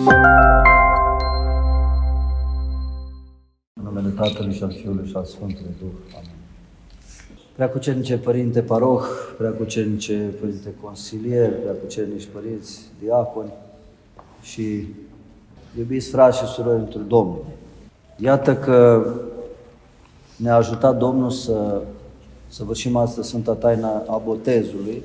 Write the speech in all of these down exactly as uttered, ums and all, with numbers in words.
În numele Tatălui și al Fiului și al Sfântului Duh. Amin. Preacucernice Părinte Paroh, Preacucernice Părinte Consilier, Preacucernici Părinți, Diaconi și iubiți frați și surori într Domnul. Iată că ne-a ajutat Domnul să săvârșim astăzi Sfânta Taina a botezului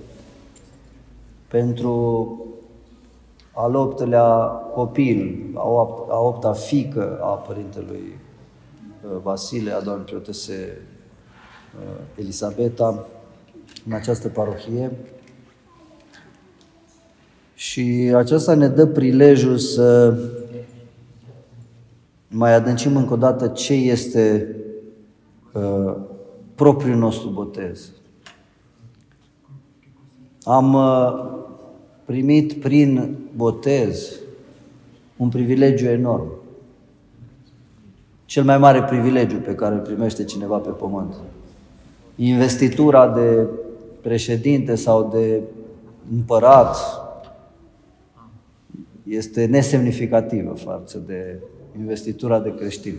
pentru al optelea copil, a, opt, a opta fiică a Părintelui Vasile, a Doamnei Preotese Elisabeta, în această parohie. Și aceasta ne dă prilejul să mai adâncim încă o dată ce este uh, propriul nostru botez. Am uh, primit prin botez un privilegiu enorm. Cel mai mare privilegiu pe care îl primește cineva pe pământ. Investitura de președinte sau de împărat este nesemnificativă față de investitura de creștin.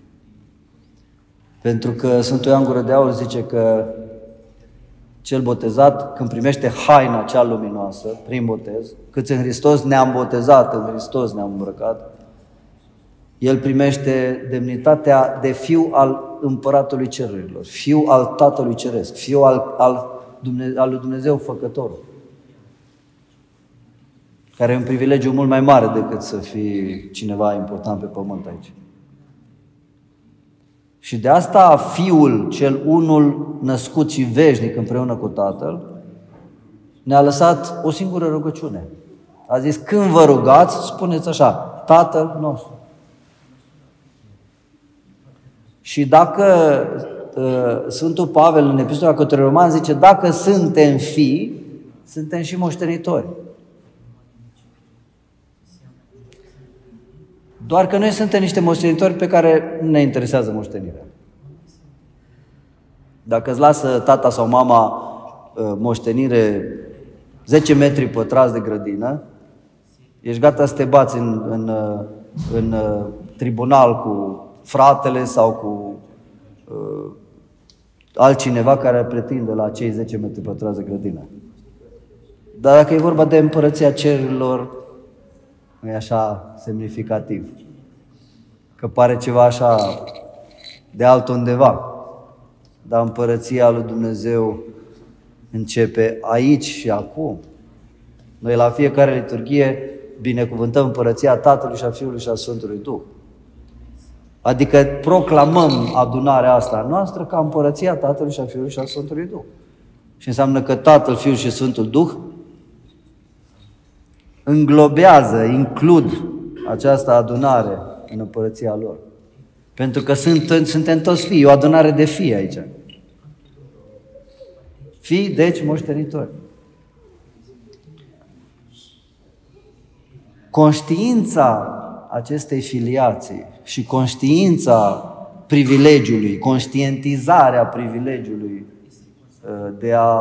Pentru că Sfântul Ioan Gură de Aur zice că cel botezat, când primește haina cea luminoasă, prin botez, câți în Hristos ne-am botezat, în Hristos ne-am îmbrăcat, el primește demnitatea de fiu al Împăratului Cerurilor, fiu al Tatălui Ceresc, fiu al, al, Dumnezeu, al lui Dumnezeu Făcătorul, care e un privilegiu mult mai mare decât să fii cineva important pe pământ aici. Și de asta Fiul, cel unul născut și veșnic împreună cu Tatăl, ne-a lăsat o singură rugăciune. A zis, când vă rugați, spuneți așa, Tatăl nostru. Și dacă uh, Sfântul Pavel în Epistola către Romani zice, dacă suntem fii, suntem și moștenitori. Doar că noi suntem niște moștenitori pe care nu ne interesează moștenirea. Dacă îți lasă tata sau mama uh, moștenire zece metri pătrați de grădină, ești gata să te bați în, în, în, în tribunal cu fratele sau cu uh, altcineva care pretinde la cei zece metri pătrați de grădină. Dar dacă e vorba de împărăția cerurilor, nu e așa semnificativ. Că pare ceva așa de altundeva. Dar împărăția lui Dumnezeu începe aici și acum. Noi la fiecare liturghie binecuvântăm împărăția Tatălui și a Fiului și a Sfântului Duh. Adică proclamăm adunarea asta noastră ca împărăția Tatălui și a Fiului și a Sfântului Duh. Și înseamnă că Tatăl, Fiul și Sfântul Duh înglobează, includ această adunare în împărăția lor. Pentru că sunt, suntem toți fii, o adunare de fii aici. Fii, deci, moștenitori. Conștiința acestei filiații și conștiința privilegiului, conștientizarea privilegiului de a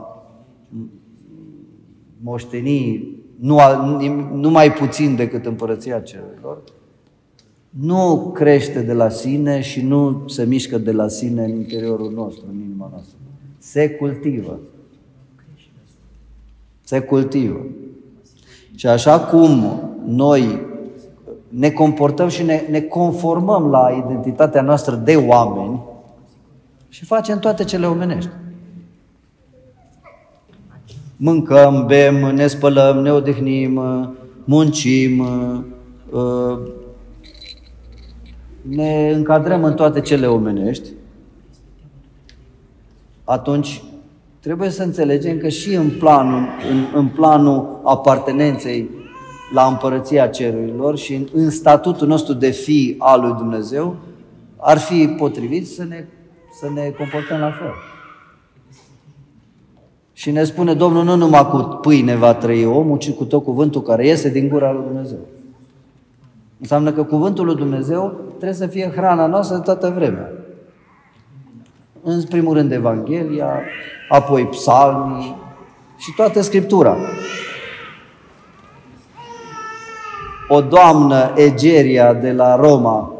moșteni nu, nu mai puțin decât împărăția cerurilor, nu crește de la sine și nu se mișcă de la sine în interiorul nostru, în inima noastră. Se cultivă. Se cultivă. Și așa cum noi ne comportăm și ne, ne conformăm la identitatea noastră de oameni și facem toate cele omenești. Mâncăm, bem, ne spălăm, ne odihnim, muncim, ne încadrăm în toate cele omenești, atunci trebuie să înțelegem că și în planul, în, în planul apartenenței la împărăția cerurilor și în, în statutul nostru de fi al lui Dumnezeu, ar fi potrivit să ne, să ne comportăm la fel. Și ne spune Domnul, nu numai cu pâine va trăi omul, ci cu tot cuvântul care iese din gura lui Dumnezeu. Înseamnă că cuvântul lui Dumnezeu trebuie să fie hrana noastră de toată vremea. În primul rând Evanghelia, apoi psalmii și toată Scriptura. o doamnă, Egeria, de la Roma,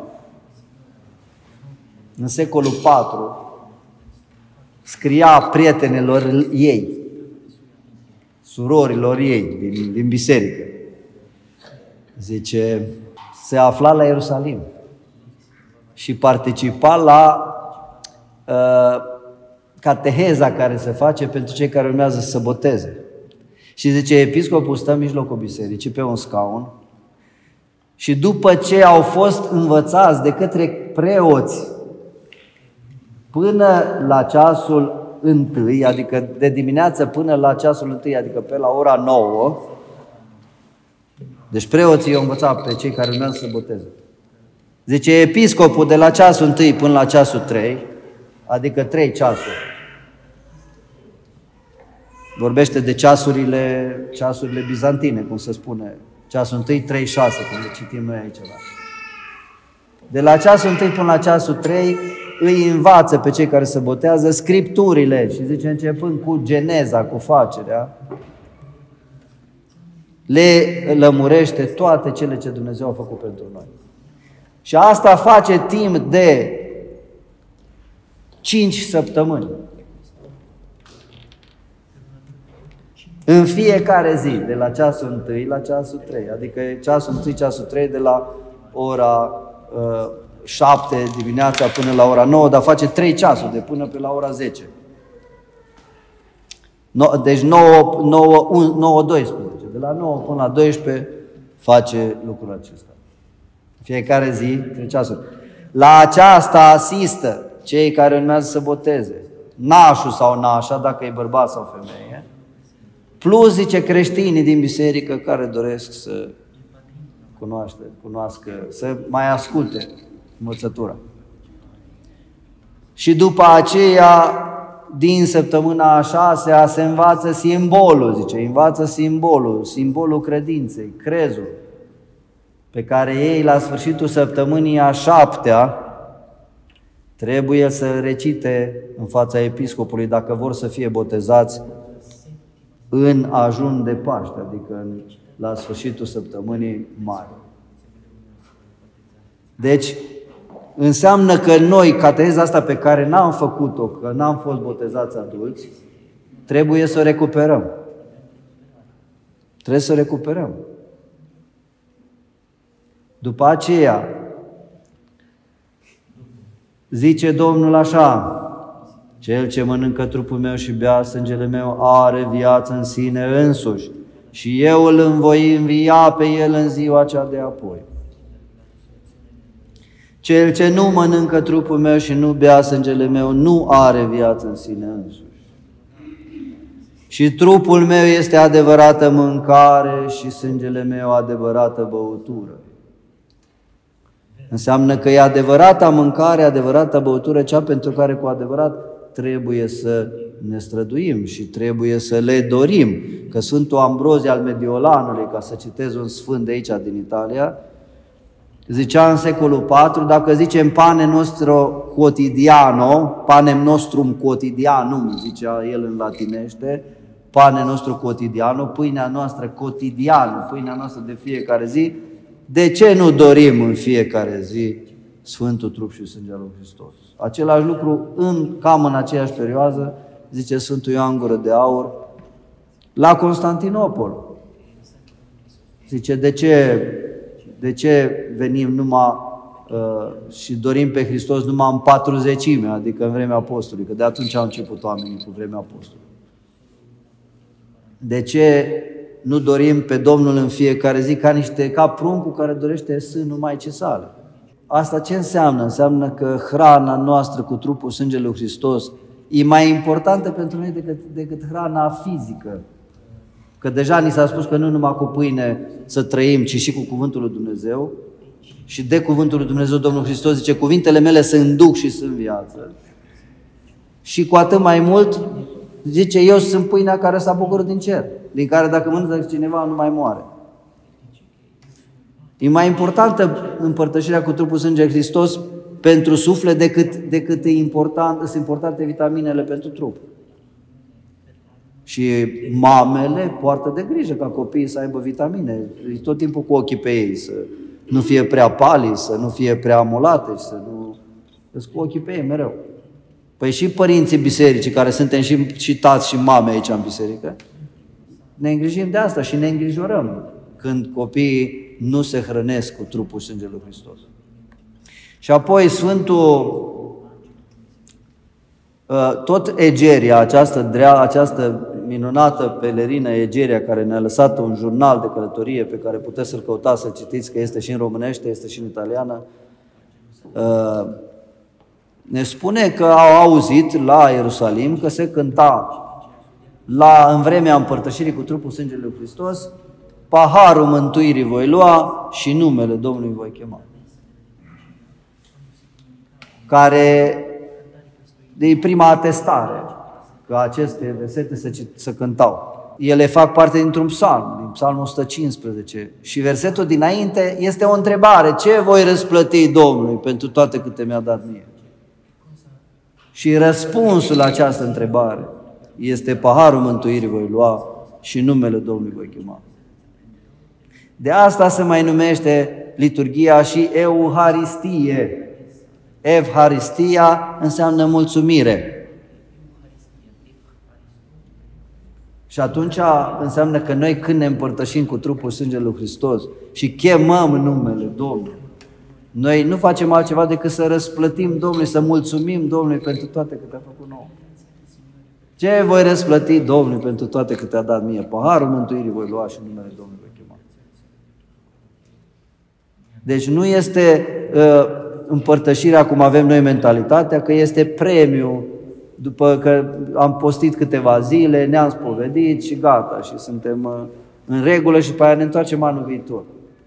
în secolul patru, scria prietenilor ei, surorilor ei din, din biserică. Zice, se afla la Ierusalim și participa la uh, cateheza care se face pentru cei care urmează să se boteze. Și zice, episcopul stă în mijlocul bisericii pe un scaun și după ce au fost învățați de către preoți până la ceasul întâi, adică de dimineață până la ceasul întâi, adică pe la ora nouă, deci preoții au învățat pe cei care urmează să se boteze. Zice, episcopul de la ceasul întâi până la ceasul trei, adică trei ceasuri. Vorbește de ceasurile, ceasurile bizantine, cum se spune. Ceasul întâi, trei, șase, cum le citim noi aici. De la ceasul întâi până la ceasul trei îi învață pe cei care se botează scripturile și zice, începând cu Geneza, cu facerea, le lămurește toate cele ce Dumnezeu a făcut pentru noi. Și asta face timp de cinci săptămâni. În fiecare zi, de la ceasul întâi la ceasul trei, adică ceasul întâi, ceasul trei, de la ora uh, șapte dimineața până la ora nouă, dar face trei ceasuri, de până pe la ora zece. No, deci nouă doisprezece. De la nouă până la doisprezece face lucrul acesta. Fiecare zi, trei ceasuri. La aceasta asistă cei care urmează să boteze. Nașul sau nașa, dacă e bărbat sau femeie, plus, zice, creștinii din biserică care doresc să cunoaște, cunoască, să mai asculte învățătura. Și după aceea, din săptămâna a șasea, se învață simbolul, zice, învață simbolul, simbolul credinței, crezul, pe care ei, la sfârșitul săptămânii a șaptea, trebuie să recite în fața episcopului dacă vor să fie botezați în ajun de Paște, adică în, la sfârșitul săptămânii mari. Deci, înseamnă că noi, cateheza asta pe care n-am făcut-o, că n-am fost botezați adulți, trebuie să o recuperăm. Trebuie să o recuperăm. După aceea, zice Domnul așa, cel ce mănâncă trupul meu și bea sângele meu are viață în sine însuși și eu îl voi învia pe el în ziua cea de apoi. Cel ce nu mănâncă trupul meu și nu bea sângele meu nu are viață în sine însuși. Și trupul meu este adevărată mâncare și sângele meu adevărată băutură. Înseamnă că e adevărata mâncare, adevărata băutură, cea pentru care cu adevărat trebuie să ne străduim și trebuie să le dorim. Că Sfântul Ambrozie al Mediolanului, ca să citez un sfânt de aici din Italia, zicea în secolul patru, dacă zicem pane nostro quotidiano, panem nostrum quotidianum, zicea el în latinește, pane nostru quotidiano, pâinea noastră cotidiană, pâinea noastră de fiecare zi, de ce nu dorim în fiecare zi Sfântul Trup și Sânge al lui Hristos? Același lucru, în, cam în aceeași perioadă, zice Sfântul Ioan Gură de Aur, la Constantinopol. Zice, de ce, de ce venim numai uh, și dorim pe Hristos numai în patruzecime, adică în vremea apostolului, că de atunci au început oamenii cu vremea apostolului. De ce nu dorim pe Domnul în fiecare zi ca niște ca pruncul care dorește sânul Maicii sale? Asta ce înseamnă? Înseamnă că hrana noastră cu trupul sângelui lui Hristos e mai importantă pentru noi decât, decât hrana fizică. Că deja ni s-a spus că nu numai cu pâine să trăim, ci și cu cuvântul lui Dumnezeu. Și de cuvântul lui Dumnezeu Domnul Hristos zice, cuvintele mele sunt duc și sunt viață. Și cu atât mai mult, zice, eu sunt pâinea care s-a bucurat din cer, din care dacă mănâncă cineva nu mai moare. E mai importantă împărtășirea cu trupul sângele Hristos pentru suflet decât, decât e important, sunt importante vitaminele pentru trup. Și mamele poartă de grijă ca copiii să aibă vitamine. Tot timpul cu ochii pe ei, să nu fie prea pali, să nu fie prea amulate, să nu... Deci cu ochii pe ei mereu. Păi și părinții bisericii, care suntem și, și tați și mame aici în biserică, ne îngrijim de asta și ne îngrijorăm când copiii nu se hrănesc cu trupul și sângele lui Hristos. Și apoi Sfântul, tot Egeria, această, drea, această minunată pelerină Egeria, care ne-a lăsat un jurnal de călătorie pe care puteți să-l căutați, să citiți, că este și în românește, este și în italiană, ne spune că au auzit la Ierusalim că se cânta la, în vremea împărtășirii cu trupul sângelui lui Hristos: paharul mântuirii voi lua și numele Domnului voi chema. Care e prima atestare că aceste versete se, se cântau. Ele fac parte dintr-un psalm, din psalmul o sută cincisprezece. Și versetul dinainte este o întrebare: ce voi răsplăti Domnului pentru toate câte mi-a dat mie? Și răspunsul la această întrebare este: paharul mântuirii voi lua și numele Domnului voi chema. De asta se mai numește liturghia și Euharistie. Evharistia înseamnă mulțumire. Și atunci înseamnă că noi, când ne împărtășim cu trupul sângelui lui Hristos și chemăm numele Domnului, noi nu facem altceva decât să răsplătim Domnului, să mulțumim Domnului pentru toate câte a făcut nouă. Ce voi răsplăti Domnului pentru toate câte a dat mie? Paharul mântuirii voi lua și numele Domnului voi chema. Deci nu este uh, împărtășirea cum avem noi mentalitatea, că este premiu după că am postit câteva zile, ne-am spovedit și gata, și suntem uh, în regulă și pe aia ne întoarcem anul viitor.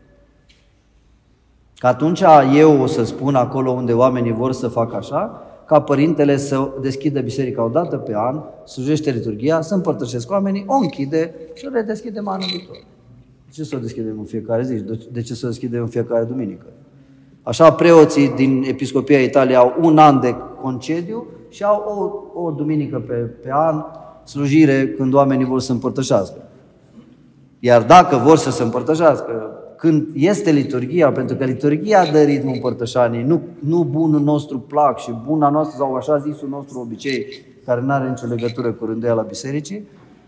Că atunci eu o să spun acolo unde oamenii vor să facă așa, ca părintele să deschidă biserica o dată pe an, slujește liturghia, să împărtășesc cu oamenii, o închide și o redeschidem anul viitor. De ce să o deschidem în fiecare zi? De ce să o deschidem în fiecare duminică? Așa preoții din Episcopia Italiei au un an de concediu și au o, o duminică pe, pe an slujire când oamenii vor să împărtășească. Iar dacă vor să se împărtășească, când este liturghia, pentru că liturghia dă ritmul împărtășanii, nu, nu bunul nostru plac și buna noastră sau așa zisul nostru obicei, care nu are nicio legătură cu rânduiala bisericii,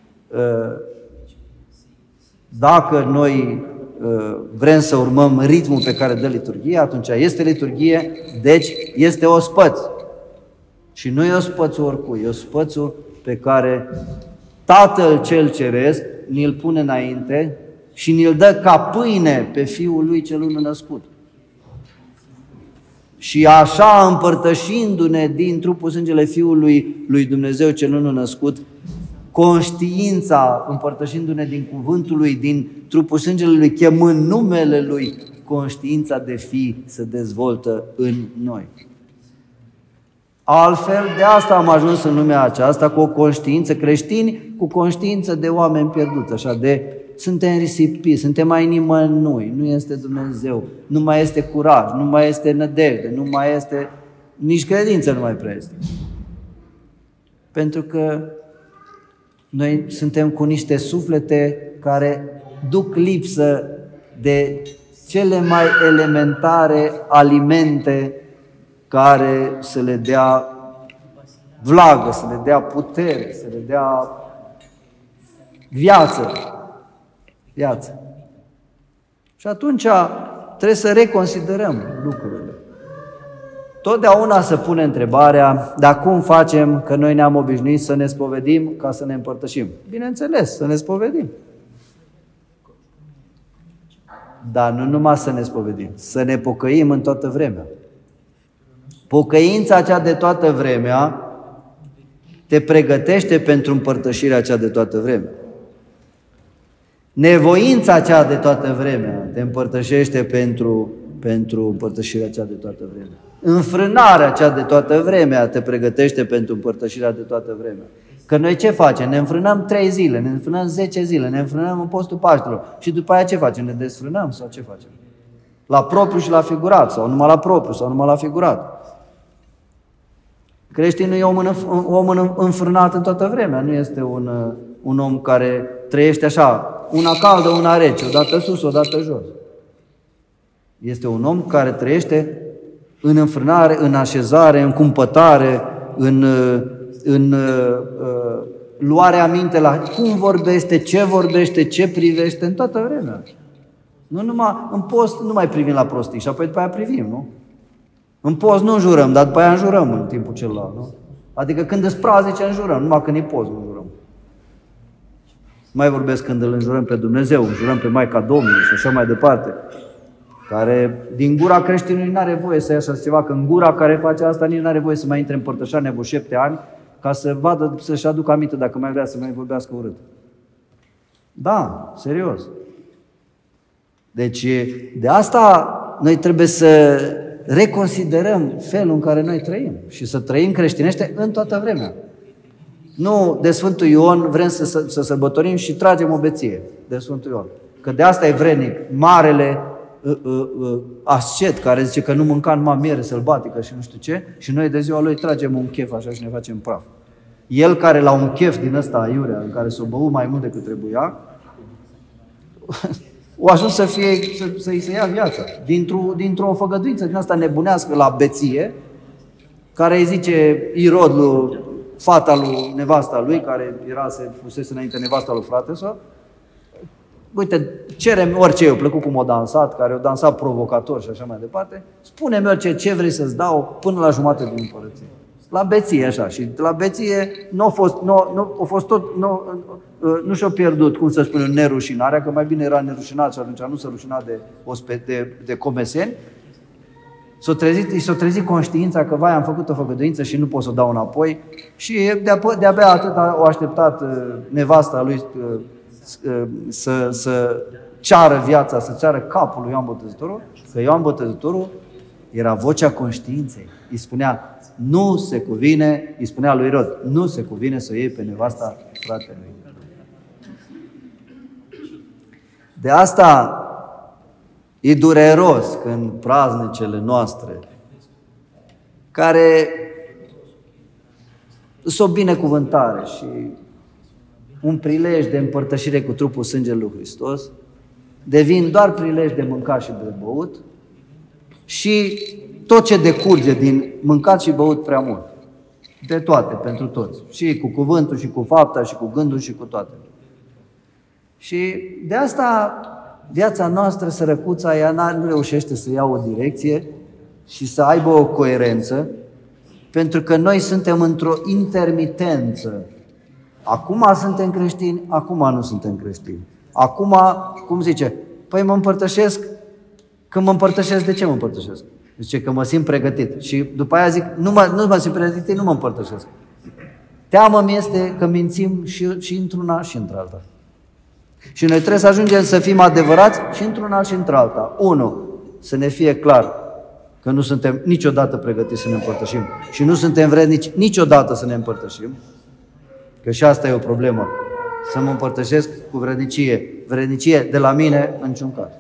dacă noi vrem să urmăm ritmul pe care dă liturghia, atunci este liturghie, deci este ospăț. Și nu e ospățul oricui, e ospățul pe care Tatăl cel Ceresc ni-l pune înainte și ni-l dă ca pâine pe Fiul Lui cel unul născut. Și așa, împărtășindu-ne din trupul sângele Fiului lui Dumnezeu cel unul născut, conștiința, împărtășindu-ne din cuvântul Lui, din trupul sângele Lui, chemând numele Lui, conștiința de fi se dezvoltă în noi. Altfel, de asta am ajuns în lumea aceasta cu o conștiință, creștini cu conștiință de oameni pierduți, așa, de suntem risipiți, suntem mai nimănui, nu este Dumnezeu, nu mai este curaj, nu mai este nădejde, nu mai este, nici credință nu mai prea este. Pentru că noi suntem cu niște suflete care duc lipsă de cele mai elementare alimente care să le dea vlagă, să le dea putere, să le dea viață. Viață. Și atunci trebuie să reconsiderăm lucrurile. Totdeauna se pune întrebarea: dar cum facem că noi ne-am obișnuit să ne spovedim ca să ne împărtășim? Bineînțeles, să ne spovedim. Dar nu numai să ne spovedim, să ne pocăim în toată vremea. Pocăința cea de toată vremea te pregătește pentru împărtășirea cea de toată vremea. Nevoința cea de toată vremea te împărtășește pentru, pentru împărtășirea cea de toată vremea. Înfrânarea cea de toată vremea te pregătește pentru împărtășirea de toată vremea. Că noi ce facem? Ne înfrânăm trei zile, ne înfrânăm zece zile, ne înfrânăm în postul Paștelor și după aia ce facem? Ne desfrânăm sau ce facem? La propriu și la figurat, sau numai la propriu sau numai la figurat. Creștinul e om, în, om în, înfrânat în toată vremea, nu este un, un om care trăiește așa, una caldă, una rece, odată sus, odată jos. Este un om care trăiește în înfrânare, în așezare, în cumpătare, în, în uh, luarea minte la cum vorbește, ce vorbește, ce privește, în toată vremea. Nu numai, în post nu mai privim la prostii și apoi după aia privim, nu? În post nu înjurăm, dar după aia înjurăm în timpul celălalt, nu? Adică când îți praznice înjurăm, numai când e post nu înjurăm. Mai vorbesc când îl înjurăm pe Dumnezeu, înjurăm pe Maica Domnului și așa mai departe. Care din gura creștinului nu are voie să ia așa ceva, că în gura care face asta nici nu are voie să mai intre în părtășanie vreo șapte ani, ca să vadă, să-și aducă aminte dacă mai vrea să mai vorbească urât. Da, serios. Deci, de asta noi trebuie să reconsiderăm felul în care noi trăim și să trăim creștinește în toată vremea. Nu de Sfântul Ion vrem să, să, să sărbătorim și tragem o beție de Sfântul Ion. Că de asta e vrednic marele uh, uh, uh, ascet care zice că nu mânca numai miere sălbatică și nu știu ce, și noi de ziua lui tragem un chef așa și ne facem praf. El care la un chef din ăsta aiurea, în care s-o băut mai mult decât trebuia, o ajuns să fie, să, să-i se ia viața. Dintr-o, dintr-o făgăduință din asta nebunească la beție, care îi zice Irod lui fata lui nevasta lui, care era, se fusese înainte nevasta lui frate său, uite, cerem orice, eu plăcut cum o dansat, care o dansat provocator și așa mai departe, spune-mi orice, ce vrei să-ți dau până la jumătate din împărăție. La beție, așa. Și la beție nu a fost, nu, nu, a fost tot, nu, nu și-a pierdut, cum să spun, nerușinarea, că mai bine era nerușinat și atunci nu se rușina de, de, de comeseni. S-a trezit, s-a trezit conștiința că, vai, am făcut o făgăduință și nu pot să o dau înapoi. Și de-abia atât a așteptat nevasta lui să, să ceară viața, să ceară capul lui Ioan Botezătorul, că Ioan Botezătorul era vocea conștiinței. Îi spunea, nu se cuvine, îi spunea lui Irod, nu se cuvine să o iei pe nevasta fratelui. De asta e dureros când praznicele noastre, care sunt o binecuvântare și un prilej de împărtășire cu trupul sângelui lui Hristos, devin doar prilej de mâncat și de băut și tot ce decurge din mâncat și băut prea mult. De toate, pentru toți. Și cu cuvântul, și cu fapta, și cu gândul, și cu toate. Și de asta viața noastră, sărăcuța, ea nu reușește să ia o direcție și să aibă o coerență, pentru că noi suntem într-o intermitență. Acum suntem creștini, acum nu suntem creștini. Acum, cum zice, păi mă împărtășesc, când mă împărtășesc, de ce mă împărtășesc? Zice că mă simt pregătit. Și după aia zic, nu mă, nu mă simt pregătit, nu mă împărtășesc. Teama-mi este că mințim și, și într-una și într-alta. Și noi trebuie să ajungem să fim adevărați și într-una și într-alta. Unu, să ne fie clar că nu suntem niciodată pregătiți să ne împărtășim și nu suntem vrednici niciodată să ne împărtășim, că și asta e o problemă. Să mă împărtășesc cu vrednicie. Vrednicie de la mine în niciun caz.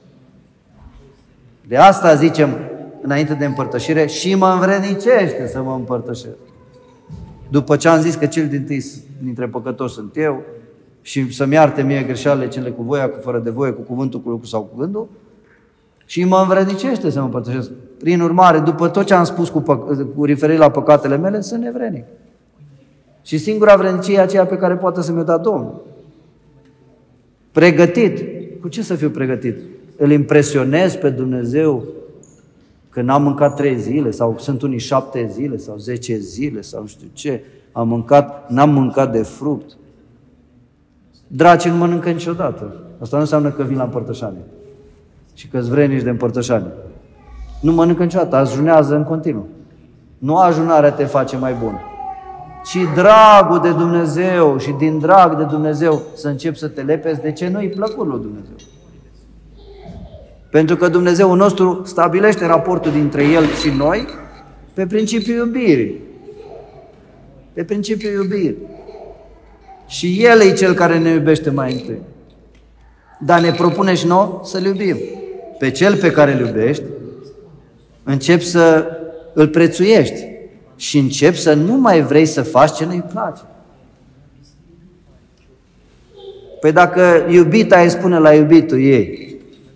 De asta zicem înainte de împărtășire și mă învrednicește să mă împărtășesc. După ce am zis că cel dintâi dintre păcătoși sunt eu și să-mi iarte mie greșalele cele cu voia, cu fără de voie, cu cuvântul, cu lucru sau cu gândul, și mă învrednicește să mă împărtășesc. Prin urmare, după tot ce am spus cu, cu referire la păcatele mele, sunt nevrednic. Și singura vrednicie e aceea pe care poate să mi-o da Domnul. Pregătit. Cu ce să fiu pregătit? Îl impresionez pe Dumnezeu că n-am mâncat trei zile sau sunt unii șapte zile sau zece zile sau nu știu ce. Am mâncat, n-am mâncat de fruct. Dracii nu mănâncă niciodată. Asta nu înseamnă că vin la împărtășanie și că-s vrednici de împărtășanie. Nu mănâncă niciodată, ajunează în continuu. Nu ajunarea te face mai bun, ci dragul de Dumnezeu și din drag de Dumnezeu să începi să te lepezi de ce nu-i plăcut lui Dumnezeu. Pentru că Dumnezeul nostru stabilește raportul dintre El și noi pe principiul iubirii. Pe principiul iubirii. Și El e Cel care ne iubește mai întâi. Dar ne propune și nouă să-L iubim. Pe Cel pe care îl iubești, începi să îl prețuiești și începi să nu mai vrei să faci ce nu-i place. Păi dacă iubita îi spune la iubitul ei,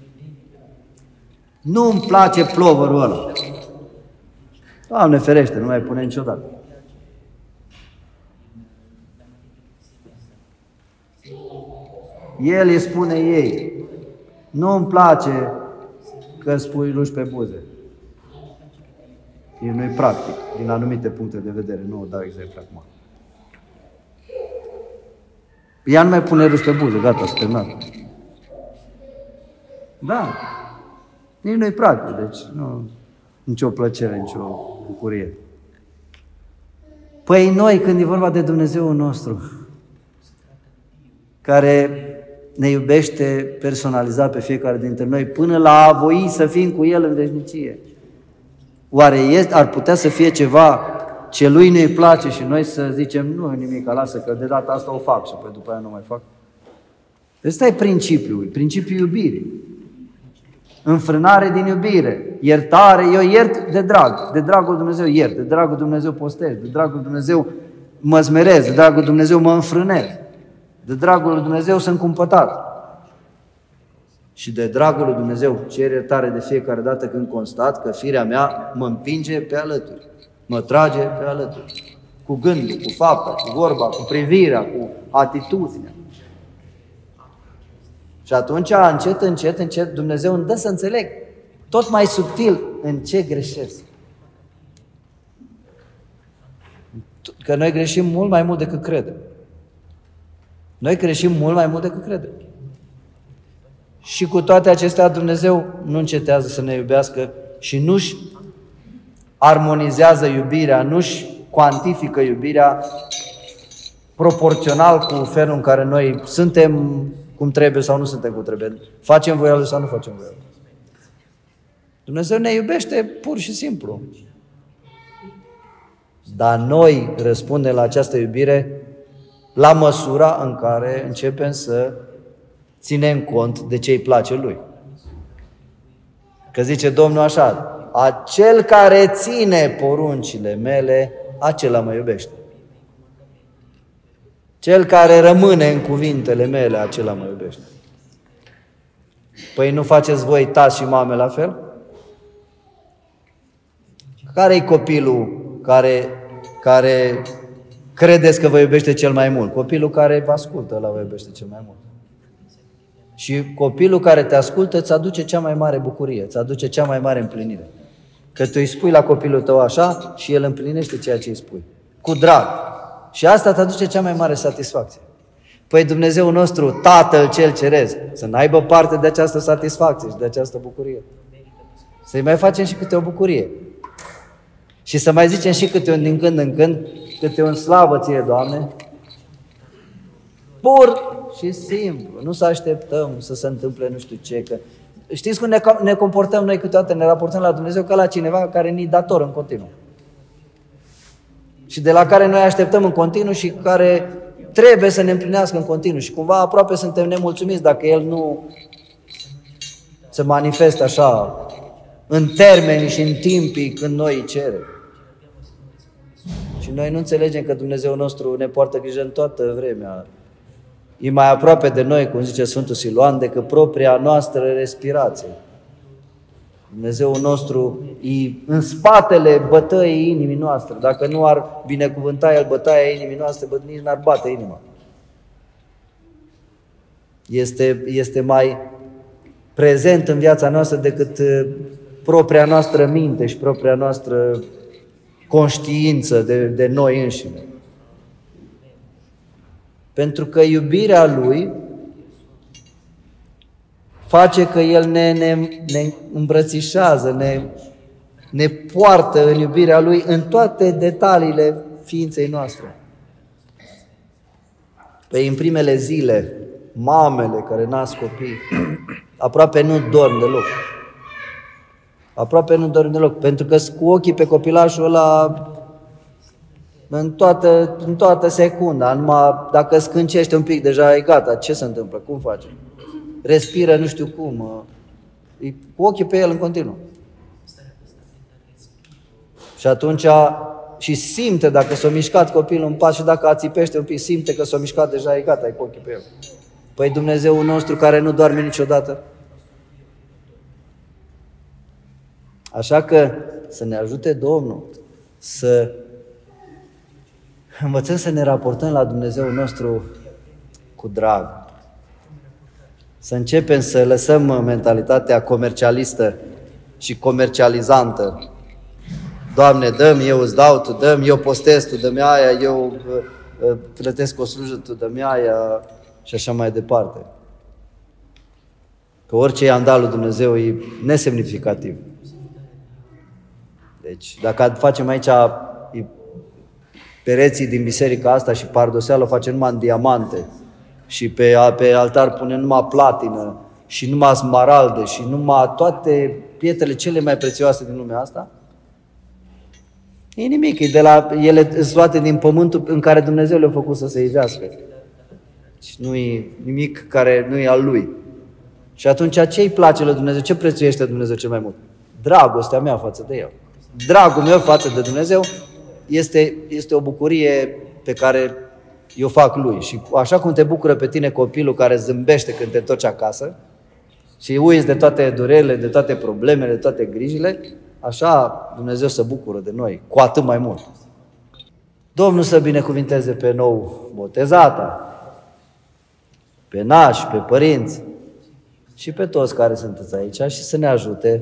nu-mi place plovărul ăla, Doamne ferește, nu mai pune niciodată. El îi spune ei, nu-mi place că spui luși pe buze. El nu-i practic, din anumite puncte de vedere, nu o dau exemplu acum. Ea nu mai pune ruși pe buze, gata, s-a terminat. Da, nici nu-i practic, deci nu, nicio plăcere, nicio bucurie. Păi noi, când e vorba de Dumnezeul nostru, care ne iubește personalizat pe fiecare dintre noi, până la a voi să fim cu El în veșnicie, oare este, ar putea să fie ceva ce Lui nu-i place și noi să zicem, nu e nimic, lasă că de data asta o fac și apoi după aia nu mai fac? Ăsta e principiul, principiul iubirii. Înfrânare din iubire, iertare, eu iert de drag, de dragul Dumnezeu iert, de dragul Dumnezeu postez, de dragul Dumnezeu mă smerez, de dragul Dumnezeu mă înfrânez, de dragul lui Dumnezeu sunt cumpătat. Și de dragul lui Dumnezeu cer iertare de fiecare dată când constat că firea mea mă împinge pe alături, mă trage pe alături, cu gândul, cu fapta, cu vorba, cu privirea, cu atitudinea. Și atunci, încet, încet, încet, Dumnezeu îmi dă să înțeleg tot mai subtil în ce greșesc. Că noi greșim mult mai mult decât credem. Noi greșim mult mai mult decât credem. Și cu toate acestea, Dumnezeu nu încetează să ne iubească și nu-și armonizează iubirea, nu-și cuantifică iubirea proporțional cu felul în care noi suntem cum trebuie sau nu suntem cum trebuie. Facem voia Lui sau nu facem voia Lui. Dumnezeu ne iubește pur și simplu. Dar noi răspundem la această iubire la măsura în care începem să ținem cont de ce îi place Lui. Că zice Domnul așa, acel care ține poruncile mele, acela mă iubește. Cel care rămâne în cuvintele mele, acela mă iubește. Păi nu faceți voi tați și mame la fel? Care-i copilul care, care credeți că vă iubește cel mai mult? Copilul care vă ascultă, ăla vă iubește cel mai mult. Și copilul care te ascultă îți aduce cea mai mare bucurie, îți aduce cea mai mare împlinire. Că tu îi spui la copilul tău așa și el împlinește ceea ce îi spui. Cu drag. Și asta îți aduce cea mai mare satisfacție. Păi Dumnezeul nostru, Tatăl cel Ceresc, să n-aibă parte de această satisfacție și de această bucurie. Să-i mai facem și câte o bucurie. Și să mai zicem și câte un din când în când, câte un slavă ție, Doamne, pur și simplu. Nu să așteptăm să se întâmple nu știu ce. Că... Știți cum ne, ne comportăm noi câteodată, ne raportăm la Dumnezeu ca la cineva care ne-i dator în continuu. Și de la care noi așteptăm în continuu și care trebuie să ne împlinească în continuu. Și cumva aproape suntem nemulțumiți dacă El nu se manifestă așa, în termeni și în timpii când noi îi cerem. Și noi nu înțelegem că Dumnezeul nostru ne poartă grijă în toată vremea. E mai aproape de noi, cum zice Sfântul Siluan, decât propria noastră respirație. Dumnezeul nostru e în spatele bătăii inimii noastre. Dacă nu ar binecuvânta El bătaia inimii noastre, bă, nici n-ar bate inima. Este, este mai prezent în viața noastră decât propria noastră minte și propria noastră conștiință de, de noi înșine. Pentru că iubirea Lui face că El ne, ne, ne îmbrățișează, ne, ne poartă în iubirea Lui în toate detaliile ființei noastre. Păi în primele zile, mamele care nasc copii, aproape nu dorm deloc. Aproape nu dorm deloc, pentru că cu ochii pe copilașul ăla în toată, în toată secunda, numai dacă scâncește un pic, deja e gata, ce se întâmplă, cum face? Respiră nu știu cum, e cu ochii pe el în continuu. Și atunci și simte dacă s-a mișcat copilul în pas și dacă ațipește un pic, simte că s-a mișcat deja, e gata, e cu ochii pe el. Păi Dumnezeul nostru care nu doarme niciodată. Așa că să ne ajute Domnul să învățăm să ne raportăm la Dumnezeul nostru cu drag. Să începem să lăsăm mentalitatea comercialistă și comercializantă. Doamne, dă-mi, eu îți dau, Tu dă-mi, eu postez, Tu dă-mi aia, eu plătesc o slujă, Tu dă-mi aia și așa mai departe. Că orice i-am dat lui Dumnezeu e nesemnificativ. Deci, dacă facem aici pereții din biserica asta și pardoseală o facem numai în diamante și pe, pe altar punem numai platină și numai smaralde și numai toate pietrele cele mai prețioase din lumea asta, e nimic, e de la, ele sunt luate din pământul în care Dumnezeu le-a făcut să se ivească. Deci nu e nimic care nu e al Lui. Și atunci ce îi place lui Dumnezeu? Ce prețuiește Dumnezeu cel mai mult? Dragostea mea față de El. Dragul meu față de Dumnezeu este, este o bucurie pe care eu fac Lui. Și așa cum te bucură pe tine copilul care zâmbește când te întorci acasă și uiți de toate durerile, de toate problemele, de toate grijile, așa Dumnezeu se bucură de noi, cu atât mai mult. Domnul să binecuvinteze pe nou botezata, pe nași, pe părinți și pe toți care sunteți aici și să ne ajute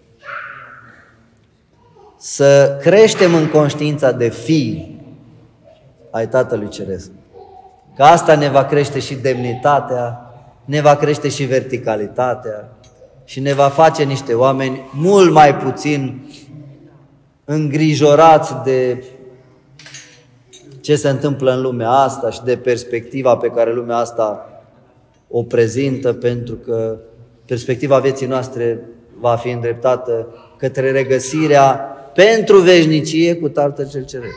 să creștem în conștiința de fii ai Tatălui Ceresc. Că asta ne va crește și demnitatea, ne va crește și verticalitatea și ne va face niște oameni mult mai puțin îngrijorați de ce se întâmplă în lumea asta și de perspectiva pe care lumea asta o prezintă, pentru că perspectiva vieții noastre va fi îndreptată către regăsirea pentru veșnicie cu Tatăl cel Ceresc.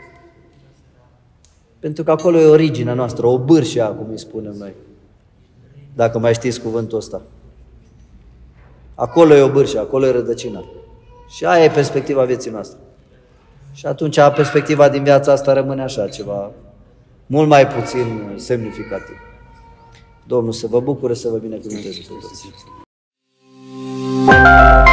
Pentru că acolo e originea noastră, o bârșia, cum îi spunem noi, dacă mai știți cuvântul ăsta. Acolo e o bârșie, acolo e rădăcina. Și aia e perspectiva vieții noastre. Și atunci perspectiva din viața asta rămâne așa, ceva mult mai puțin semnificativ. Domnul să vă bucure, să vă binecuvânteze pe toți.